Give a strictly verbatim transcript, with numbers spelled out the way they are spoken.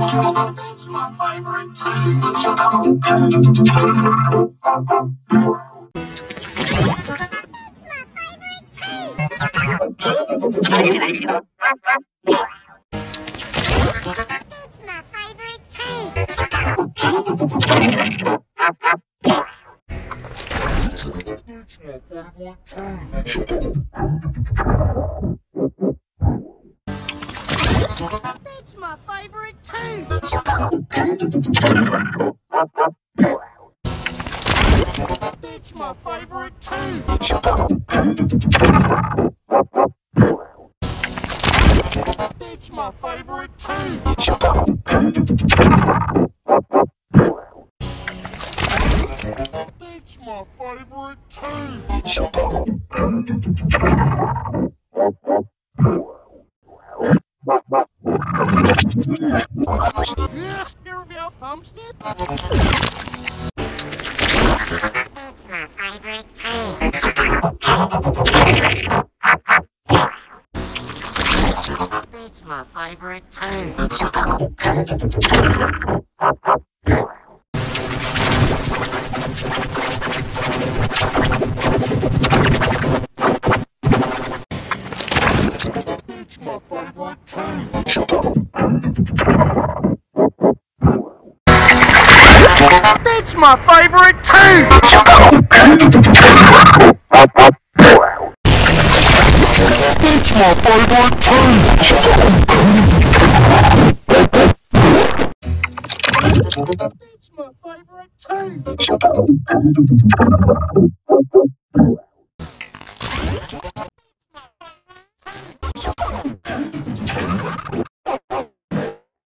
It's my favorite team. That's my favorite team. That's my favorite team. That's my favorite team. That's my favorite team. Yes, there we go, Pumpsnip. That's my favorite team. That's my favorite team. That's my favorite team. That's my favorite team! That's my favorite team! That's my favorite team!